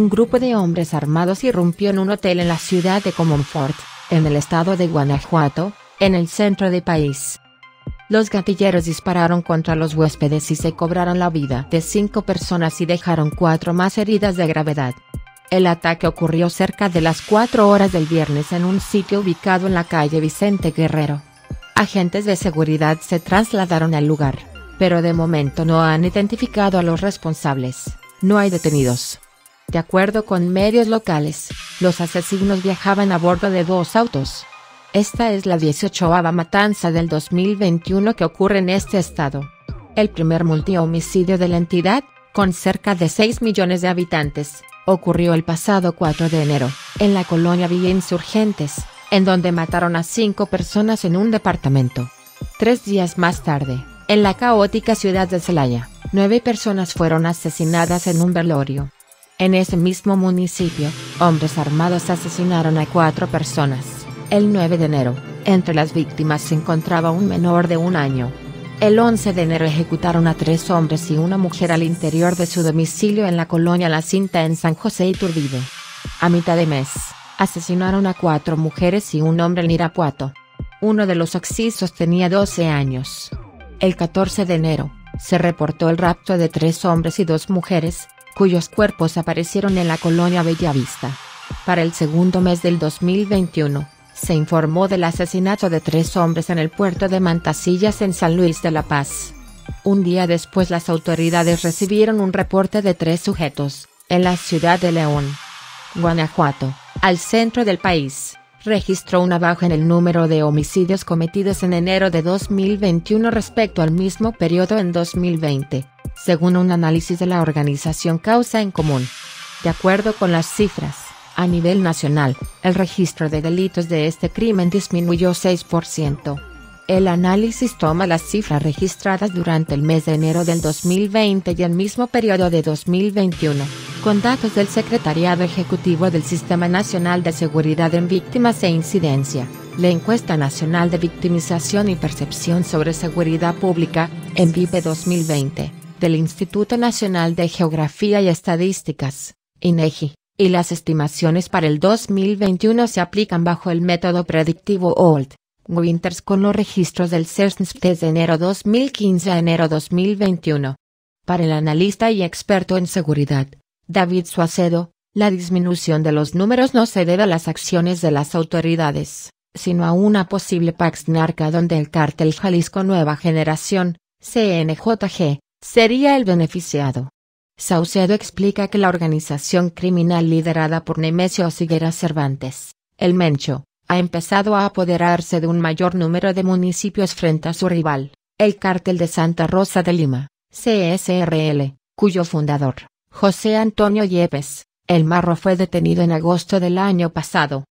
un grupo de hombres armados irrumpió en un hotel en la ciudad de Comonfort, en el estado de Guanajuato, en el centro del país. Los gatilleros dispararon contra los huéspedes y se cobraron la vida de 5 personas y dejaron 4 más heridas de gravedad. El ataque ocurrió cerca de las 4 horas del viernes en un sitio ubicado en la calle Vicente Guerrero. Agentes de seguridad se trasladaron al lugar, pero de momento no han identificado a los responsables. No hay detenidos. De acuerdo con medios locales, los asesinos viajaban a bordo de 2 autos. Esta es la 18ª matanza del 2021 que ocurre en este estado. El primer multihomicidio de la entidad, con cerca de 6 millones de habitantes, ocurrió el pasado 4 de enero, en la colonia Villa Insurgentes, en donde mataron a 5 personas en un departamento. 3 días más tarde, en la caótica ciudad de Celaya, 9 personas fueron asesinadas en un velorio. En ese mismo municipio, hombres armados asesinaron a 4 personas. El 9 de enero, entre las víctimas se encontraba un menor de 1 año. El 11 de enero ejecutaron a 3 hombres y una mujer al interior de su domicilio en la colonia La Cinta en San José Iturbide. A mitad de mes, asesinaron a 4 mujeres y un hombre en Irapuato. Uno de los occisos tenía 12 años. El 14 de enero, se reportó el rapto de 3 hombres y 2 mujeres, cuyos cuerpos aparecieron en la colonia Bellavista. Para el segundo mes del 2021, se informó del asesinato de 3 hombres en el puerto de Mantasillas en San Luis de la Paz. Un día después las autoridades recibieron un reporte de 3 sujetos, en la ciudad de León, Guanajuato, al centro del país, registró una baja en el número de homicidios cometidos en enero de 2021 respecto al mismo periodo en 2020, según un análisis de la organización Causa en Común. De acuerdo con las cifras, a nivel nacional, el registro de delitos de este crimen disminuyó 6%. El análisis toma las cifras registradas durante el mes de enero del 2020 y el mismo periodo de 2021, con datos del Secretariado Ejecutivo del Sistema Nacional de Seguridad en Víctimas e Incidencia, la Encuesta Nacional de Victimización y Percepción sobre Seguridad Pública, ENVIPE 2020, del Instituto Nacional de Geografía y Estadísticas, INEGI. Y las estimaciones para el 2021 se aplican bajo el método predictivo Old-Winters con los registros del CERNSP desde enero 2015 a enero 2021. Para el analista y experto en seguridad, David Suacedo, la disminución de los números no se debe a las acciones de las autoridades, sino a una posible Pax Narca donde el cártel Jalisco Nueva Generación, CNJG, sería el beneficiado. Saucedo explica que la organización criminal liderada por Nemesio Higuera Cervantes, el Mencho, ha empezado a apoderarse de un mayor número de municipios frente a su rival, el Cártel de Santa Rosa de Lima, CSRL, cuyo fundador, José Antonio Yepes, el Marro fue detenido en agosto del año pasado.